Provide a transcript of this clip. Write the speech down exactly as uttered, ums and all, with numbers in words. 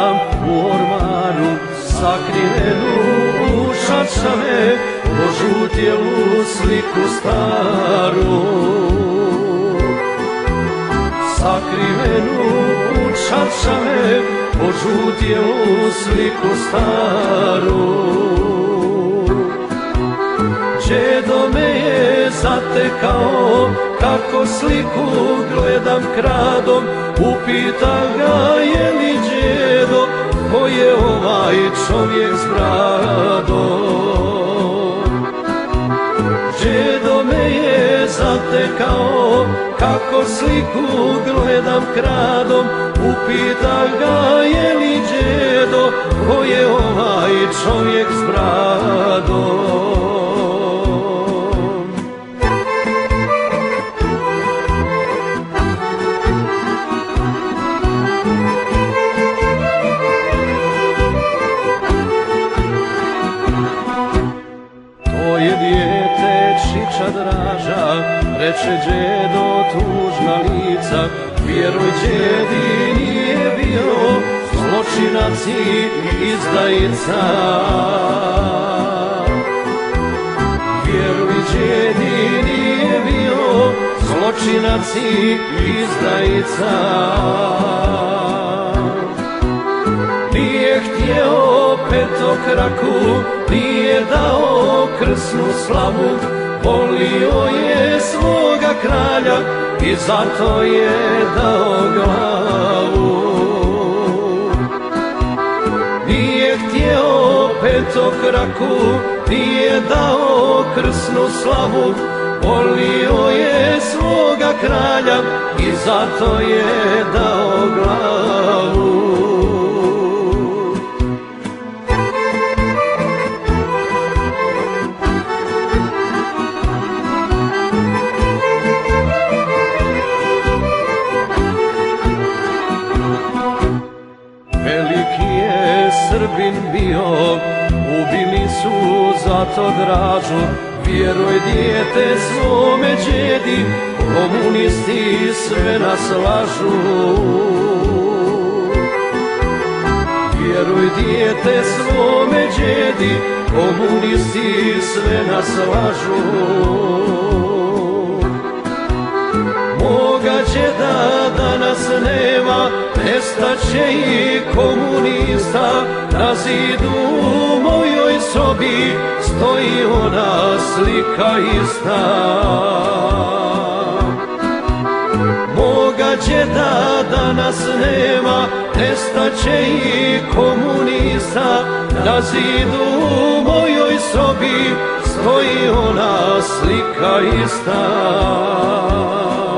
imam u ormaru, sakrivenu u šačave, požutjelu sliku staru. Sakrivenu u čaršave, požutjelu sliku staru. Đedo me je zatekao, kako sliku gledam kradom, upita ga je li đedo, ko je ovaj čovjek s bradom. Đedo me je zatekao, kako sliku gledam kradom, upita ga je li đedo, ko je ovaj čovjek s bradom. To je dijete čiča draža, reče đedo tužna lica, vjeruj đedi nije bio zločinac i izdajica. Vjeruj đedi nije bio zločinac i izdajica. Nije htjeo petokraku, nije dao krsnu slavu, volio je svoga kralja i zato je dao glavu. Nije htjeo petokraku, nije dao krsnu slavu, volio je svoga kralja i zato je dao glavu. Veliki je Srbin bio, ubili su zato Dražu, vjeruj dijete svome đedi, komunisti sve nas lažu. Vjeruj dijete svome đedi, komunisti sve nas lažu. Moga đeda danas nema, nestaće i komunista, na zidu u mojoj sobi stoji ona slika ista. Moga đeda danas nema, nestaće i komunista, na zidu u mojoj sobi stoji ona slika ista.